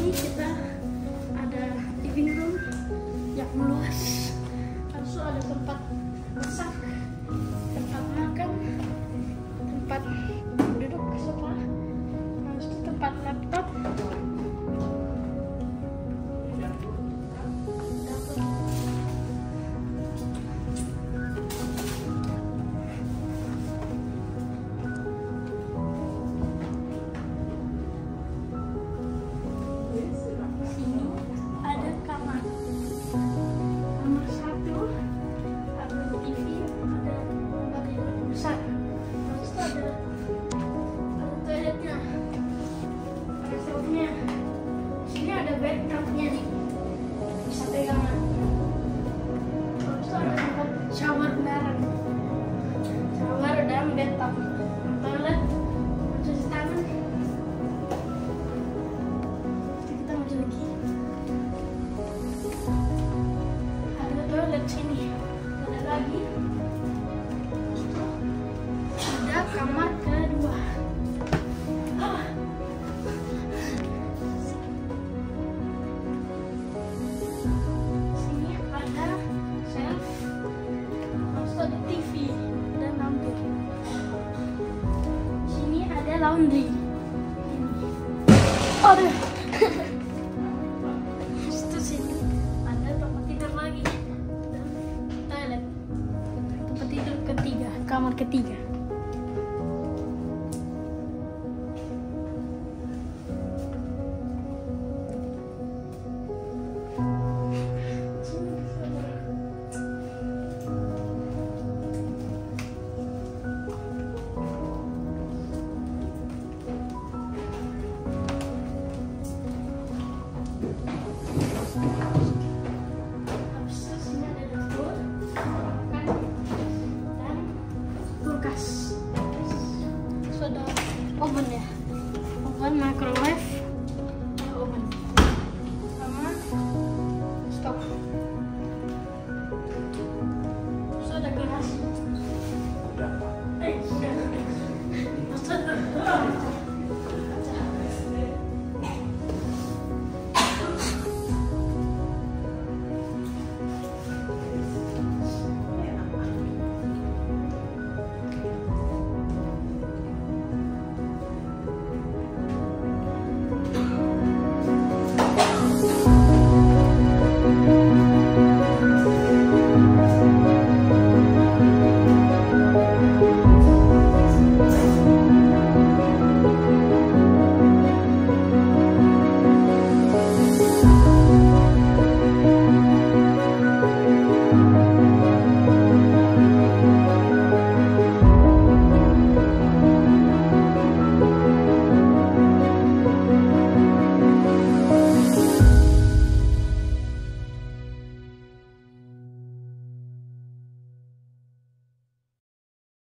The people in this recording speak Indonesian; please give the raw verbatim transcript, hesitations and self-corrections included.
sini kita ada living room yang luas. Lalu ada tempat masak, tempat makan, tempat duduk sofa, lalu itu tempat laptop. Sini ada bathtubnya nih, bisa pegangan. Terus ada tempat shower beneran, shower dan bathtub, toilet, cuci tangan. Kita maju lagi. Ada toilet sini, ada lagi. Ada kamar kedua. Laundry. Aduh. Itu sini ada tempat tidur lagi dan toilet. Tempat tidur ketiga, kamar ketiga.